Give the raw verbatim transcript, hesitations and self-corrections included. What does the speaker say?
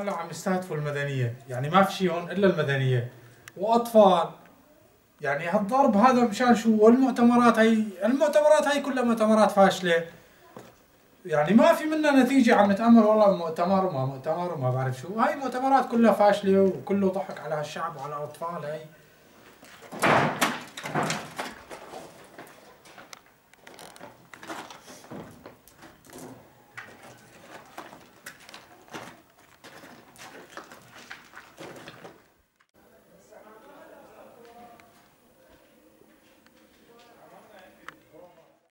هلا عم يستهدفوا المدنيه، يعني ما في شيء هون الا المدنيه واطفال. يعني هالضرب هذا مشان شو؟ والمؤتمرات هي المؤتمرات هي كلها مؤتمرات فاشله، يعني ما في منها نتيجه. عم نتامل والله مؤتمر وما مؤتمر وما بعرف شو، هاي مؤتمرات كلها فاشله وكله ضحك على هالشعب وعلى الاطفال. هي